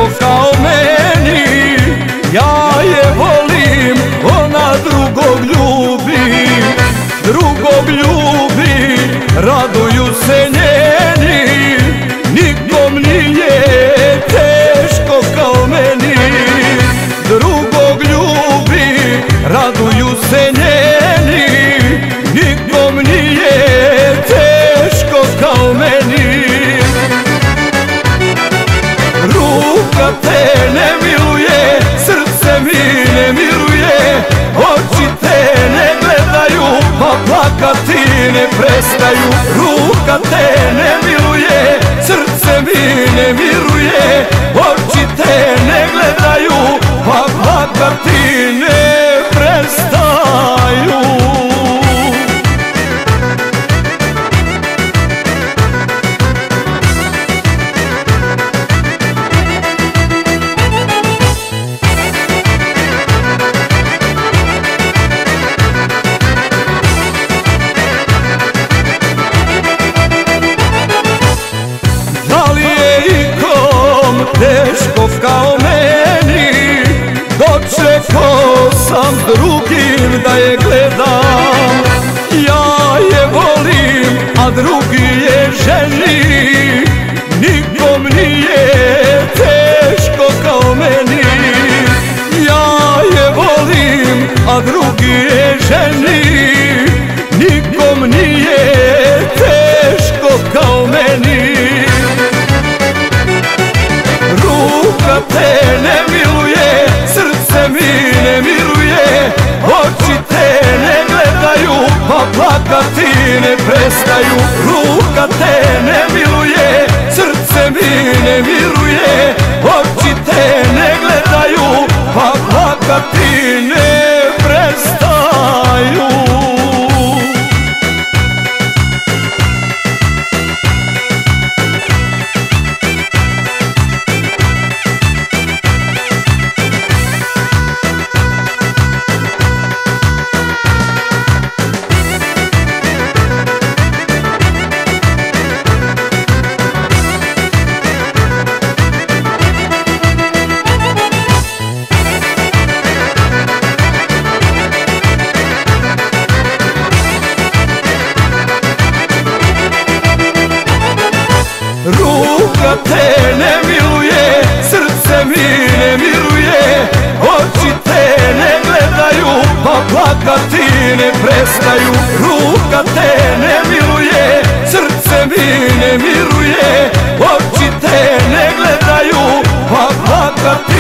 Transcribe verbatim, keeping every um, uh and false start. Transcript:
kao meni. Ja je volim, ona drugog ljubi, drugog ljubi, raduju se njeni. Nikom nije teško kao meni. Drugog ljubi, raduju se njeni. Nikom nije teško kao meni. Ruka te ne miluje, srce mi ne miruje, oči te ne gledaju, pa plakati ne prestaju. Ruka te ne miluje, srce mi ne miruje, oči te ne gledaju, pa plakati ne prestaju. Teško kao meni, dočekao sam drugim da je gledam. Ja je volim, a drugi je ženi. Nikom nije teško kao meni. Ja je volim, a drugi je ženi. Nikom nije teško kao meni. Ruka te ne miluje, srce mi ne miruje, oči te ne gledaju, pa plakati ne prestaju. Ruka te ne miluje, srce mi ne miruje, oči te ne gledaju, pa plakati ne prestaju. Ruka te ne miluje, srce mi ne miruje, oči te ne gledaju, pa plakati ne prestaju. Ruka te ne miluje, srce mi ne miruje, oči te ne gledaju, pa plakati